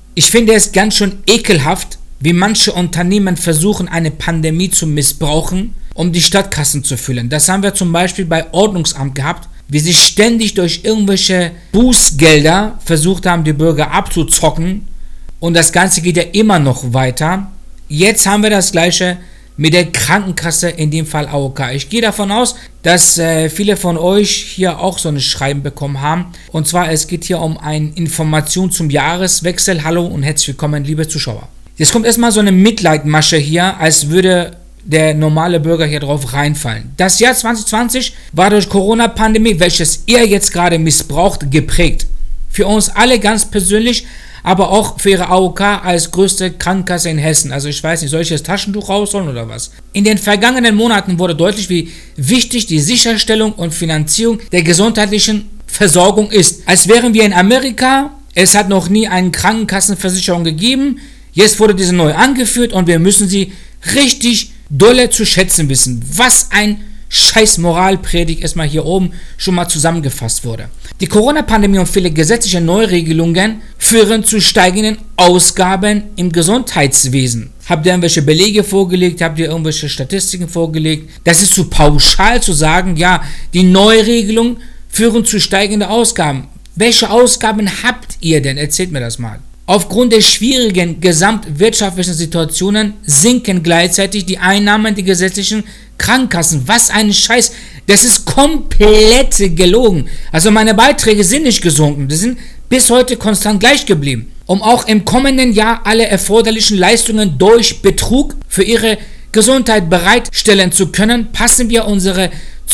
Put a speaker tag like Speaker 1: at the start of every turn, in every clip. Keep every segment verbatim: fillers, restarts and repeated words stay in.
Speaker 1: Ich finde es ganz schön ekelhaft, wie manche Unternehmen versuchen, eine Pandemie zu missbrauchen, um die Stadtkassen zu füllen. Das haben wir zum Beispiel bei Ordnungsamt gehabt, wie sie ständig durch irgendwelche Bußgelder versucht haben, die Bürger abzuzocken. Und das Ganze geht ja immer noch weiter. Jetzt haben wir das Gleiche mit der Krankenkasse, in dem Fall A O K. Ich gehe davon aus, dass äh, viele von euch hier auch so ein Schreiben bekommen haben. Und zwar, es geht hier um eine Information zum Jahreswechsel. Hallo und herzlich willkommen, liebe Zuschauer. Jetzt kommt erstmal so eine Mitleidmasche hier, als würde der normale Bürger hier drauf reinfallen. Das Jahr zwanzig zwanzig war durch Corona-Pandemie, welches ihr jetzt gerade missbraucht, geprägt. Für uns alle ganz persönlich, aber auch für ihre A O K als größte Krankenkasse in Hessen. Also ich weiß nicht, soll ich das Taschentuch rausholen oder was? In den vergangenen Monaten wurde deutlich, wie wichtig die Sicherstellung und Finanzierung der gesundheitlichen Versorgung ist. Als wären wir in Amerika, es hat noch nie eine Krankenkassenversicherung gegeben, jetzt wurde diese neu angeführt und wir müssen sie richtig dolle zu schätzen wissen. Was ein scheiß Moralpredigt erstmal hier oben schon mal zusammengefasst wurde. Die Corona-Pandemie und viele gesetzliche Neuregelungen führen zu steigenden Ausgaben im Gesundheitswesen. Habt ihr irgendwelche Belege vorgelegt? Habt ihr irgendwelche Statistiken vorgelegt? Das ist zu pauschal zu sagen, ja, die Neuregelungen führen zu steigenden Ausgaben. Welche Ausgaben habt ihr denn? Erzählt mir das mal. Aufgrund der schwierigen gesamtwirtschaftlichen Situationen sinken gleichzeitig die Einnahmen der gesetzlichen Krankenkassen. Was ein Scheiß. Das ist komplett gelogen. Also meine Beiträge sind nicht gesunken. Die sind bis heute konstant gleich geblieben. Um auch im kommenden Jahr alle erforderlichen Leistungen durch Betrug für ihre Gesundheit bereitstellen zu können, passen wir unsere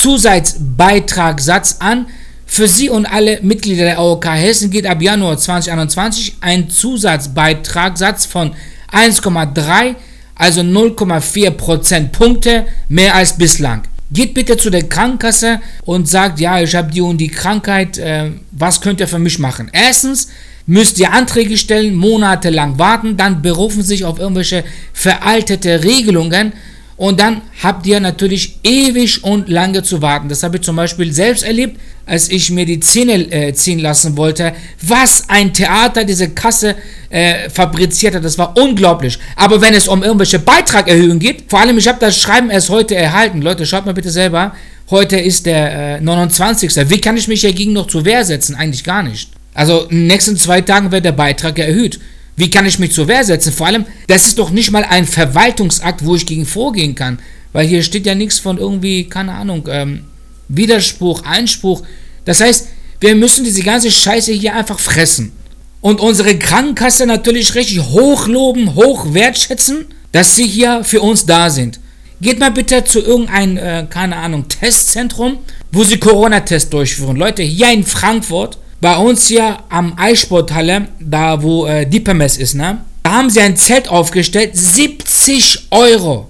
Speaker 1: Zusatzbeitragssatz an. Für Sie und alle Mitglieder der A O K Hessen geht ab Januar zweitausendeinundzwanzig ein Zusatzbeitragssatz von eins Komma drei, also null Komma vier Prozentpunkte mehr als bislang. Geht bitte zu der Krankenkasse und sagt, ja, ich habe die und die Krankheit, äh, was könnt ihr für mich machen? Erstens müsst ihr Anträge stellen, monatelang warten, dann berufen sich auf irgendwelche veraltete Regelungen. Und dann habt ihr natürlich ewig und lange zu warten. Das habe ich zum Beispiel selbst erlebt, als ich mir die Zähne äh, ziehen lassen wollte. Was ein Theater diese Kasse äh, fabriziert hat, das war unglaublich. Aber wenn es um irgendwelche Beitragerhöhungen geht, vor allem ich habe das Schreiben erst heute erhalten. Leute, schaut mal bitte selber. Heute ist der äh, neunundzwanzigste Wie kann ich mich dagegen noch zur Wehr setzen? Eigentlich gar nicht. Also in den nächsten zwei Tagen wird der Beitrag erhöht. Wie kann ich mich zur Wehr setzen? Vor allem, das ist doch nicht mal ein Verwaltungsakt, wo ich gegen vorgehen kann. Weil hier steht ja nichts von irgendwie, keine Ahnung, ähm, Widerspruch, Einspruch. Das heißt, wir müssen diese ganze Scheiße hier einfach fressen. Und unsere Krankenkasse natürlich richtig hochloben, hoch wertschätzen, dass sie hier für uns da sind. Geht mal bitte zu irgendeinem, äh, keine Ahnung, Testzentrum, wo sie Corona-Tests durchführen. Leute, hier in Frankfurt, bei uns hier am Eissporthalle, da wo äh, die Permess ist, ne? Da haben sie ein Zelt aufgestellt, siebzig Euro.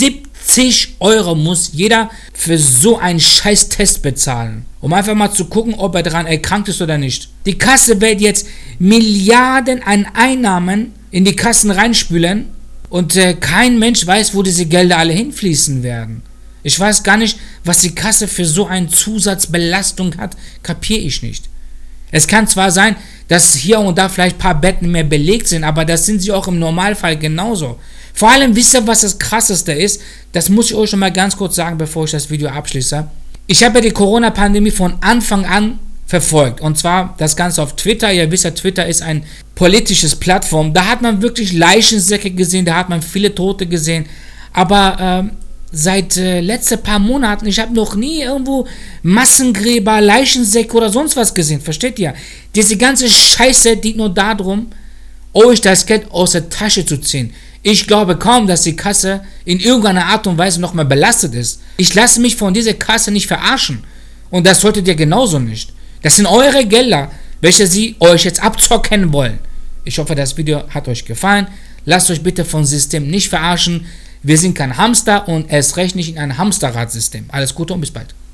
Speaker 1: siebzig Euro muss jeder für so einen scheiß Test bezahlen. Um einfach mal zu gucken, ob er daran erkrankt ist oder nicht. Die Kasse wird jetzt Milliarden an Einnahmen in die Kassen reinspülen und äh, kein Mensch weiß, wo diese Gelder alle hinfließen werden. Ich weiß gar nicht, was die Kasse für so eine Zusatzbelastung hat, kapiere ich nicht. Es kann zwar sein, dass hier und da vielleicht ein paar Betten mehr belegt sind, aber das sind sie auch im Normalfall genauso. Vor allem, wisst ihr, was das Krasseste ist? Das muss ich euch schon mal ganz kurz sagen, bevor ich das Video abschließe. Ich habe ja die Corona-Pandemie von Anfang an verfolgt. Und zwar das Ganze auf Twitter. Ihr wisst ja, Twitter ist ein politisches Plattform. Da hat man wirklich Leichensäcke gesehen, da hat man viele Tote gesehen. Aber ähm, seit äh, letzten paar Monaten, ich habe noch nie irgendwo Massengräber, Leichensäcke oder sonst was gesehen, versteht ihr? Diese ganze Scheiße dient nur darum, euch das Geld aus der Tasche zu ziehen. Ich glaube kaum, dass die Kasse in irgendeiner Art und Weise nochmal belastet ist. Ich lasse mich von dieser Kasse nicht verarschen. Und das solltet ihr genauso nicht. Das sind eure Gelder, welche sie euch jetzt abzocken wollen. Ich hoffe, das Video hat euch gefallen. Lasst euch bitte vom System nicht verarschen. Wir sind kein Hamster und erst recht nicht in einem Hamsterradsystem. Alles Gute und bis bald.